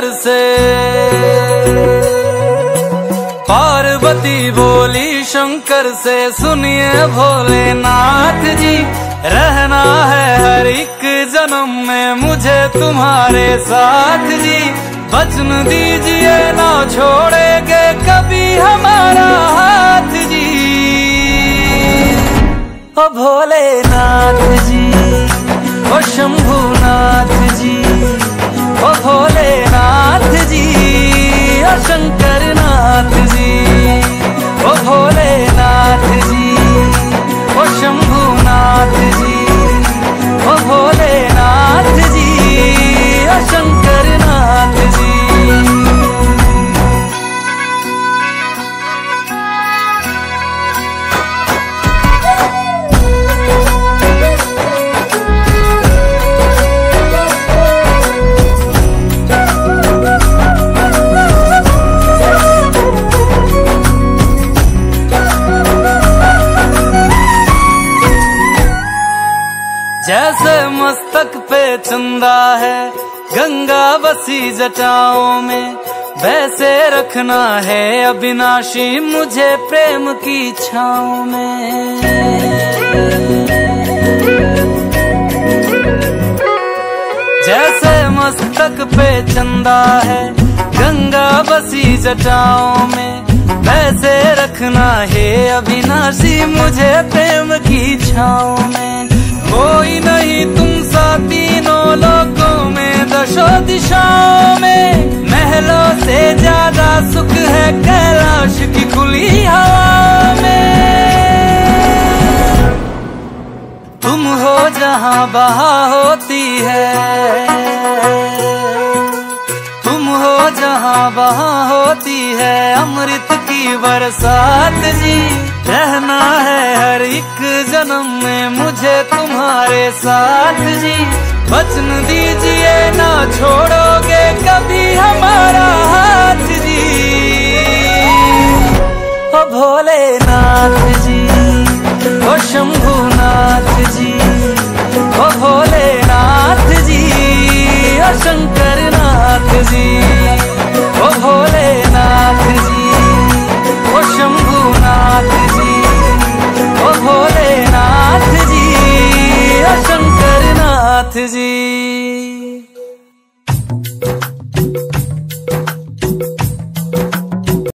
शंकर से। पार्वती बोली शंकर से, सुनिए भोलेनाथ जी, रहना है हर एक जन्म में मुझे तुम्हारे साथ जी। वचन दीजिए ना छोड़ेंगे कभी हमारा हाथ जी। ओ भोलेनाथ जी, ओ शंभुनाथ जी, ओ भोलेनाथ जी, ओ शंकरनाथ जी, ओ भोलेनाथ जी, ओ शंभुनाथ जी, ओ भोलेनाथ जी, ओ शंकरनाथ जी। जैसे मस्तक पे चंदा है गंगा बसी जटाओं में, वैसे रखना है अविनाशी मुझे प्रेम की छाँव में। जैसे मस्तक पे चंदा है गंगा बसी जटाओं में, वैसे रखना है अविनाशी मुझे प्रेम की छाँव में। कोई नहीं तुम सा तीनों लोकों में, दशों दिशाओं में, महलों से ज्यादा सुख है कैलाश की खुली हवा में। तुम हो जहां बहा होती है, तुम हो जहां बहा होती है अमृत की बरसात जी। रहना है हर एक जन्म में मुझे तुम्हारे साथ जी। वचन दीजिए ना छोड़ोगे कभी हमारा